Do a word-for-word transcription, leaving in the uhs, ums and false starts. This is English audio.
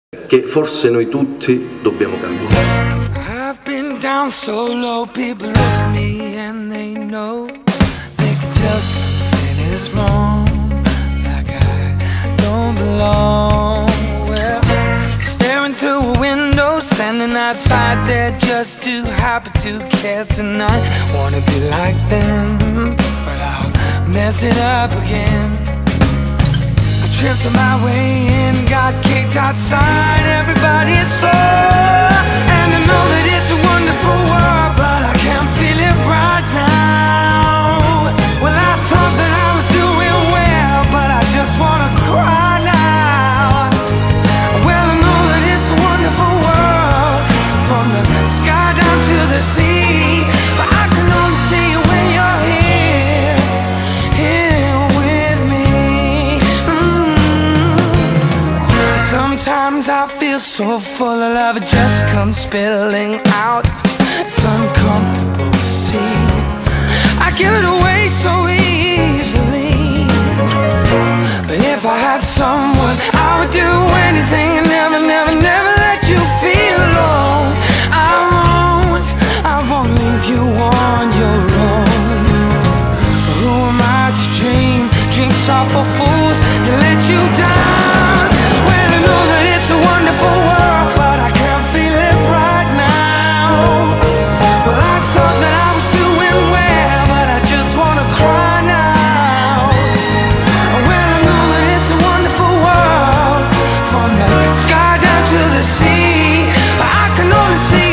che forse noi tutti dobbiamo cambiare. I've been down so low, people look at me and they know they can tell something is wrong, like I don't belong. Well, staring through a window, standing outside there just too happy to care tonight. Wanna be like them, but I'll mess it up again. Tripped on my way in, got kicked outside, everybody saw. And I know that it's a wonderful world, but I can't feel it right now. Well, I thought that I was doing well, but I just wanna cry now. Well, I know that it's a wonderful world, from the sky down to the sea, but I can only see you when you're here, here with me. Sometimes I feel so full of love, it just comes spilling out. It's uncomfortable to see. I give it away so easily, but if I had someone, I would do anything and never, never, never let you feel alone. I won't, I won't leave you on your own. But who am I to dream dreams are for fools to let you down? When I know that it's a wonderful world, but I can't feel it right now. Well, I thought that I was doing well, but I just wanna cry now. Well, I know that it's a wonderful world, from the sky down to the sea, but I can only see